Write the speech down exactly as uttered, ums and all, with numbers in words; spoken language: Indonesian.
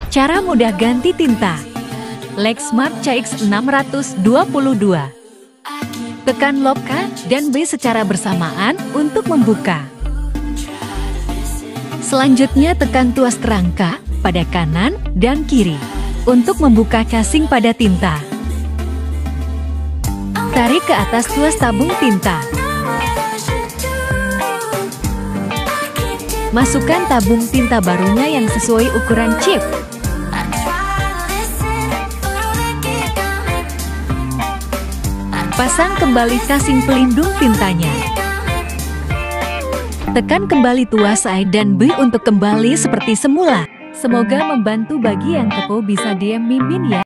Cara mudah ganti tinta. Lexmark C X enam dua dua. Tekan lock A dan B secara bersamaan untuk membuka. Selanjutnya tekan tuas kerangka pada kanan dan kiri untuk membuka casing pada tinta. Tarik ke atas tuas tabung tinta. Masukkan tabung tinta barunya yang sesuai ukuran chip. Pasang kembali casing pelindung tintanya. Tekan kembali tuas A dan B untuk kembali seperti semula. Semoga membantu bagi yang kepo, bisa D M Mimin ya.